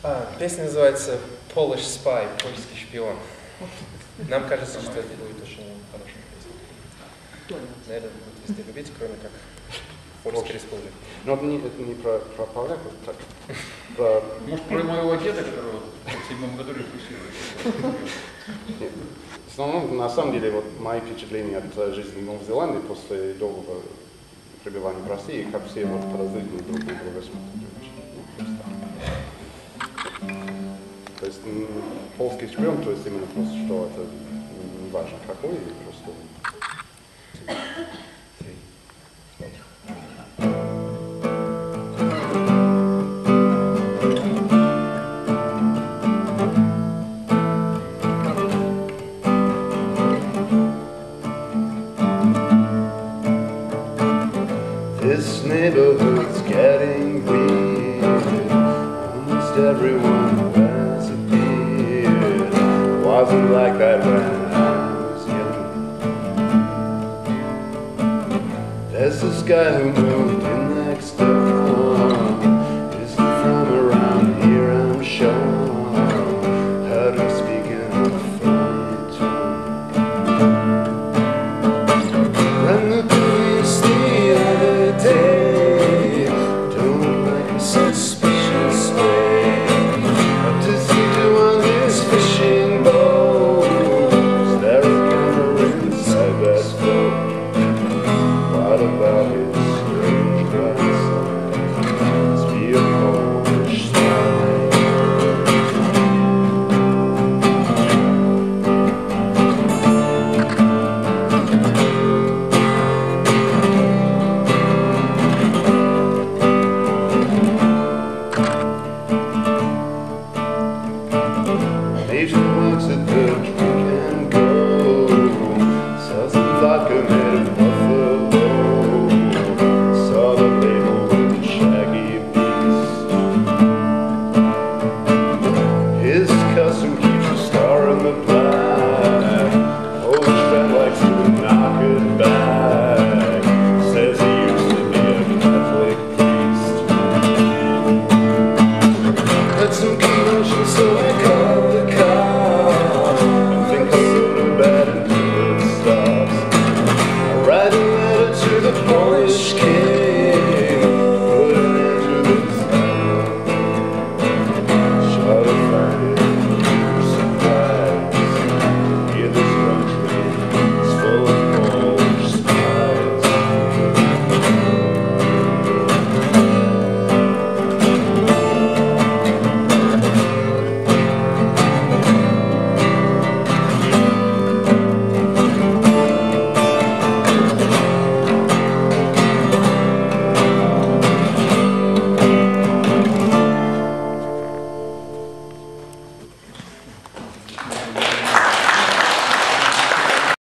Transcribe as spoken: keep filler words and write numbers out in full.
А, песня называется Polish Spy, польский шпион. Нам кажется, что это будет очень хорошая песня. Наверное, будет везде любить, кроме как Польской республики. Но это не, это не про, про поляков, так. Про... Может, про моего деда, которого в седьмом году репрессировали? Нет. В основном, на самом деле, вот мои впечатления от жизни в Новой Зеландии после долгого пребывания в России, как все вот подозрительно друг на друга смотрят. То есть польский шпион, то есть именно просто что это не важно какой, просто. This neighborhood's getting weird. Almost everyone has appeared. Wasn't like that when I was young. There's this guy who moved in next door.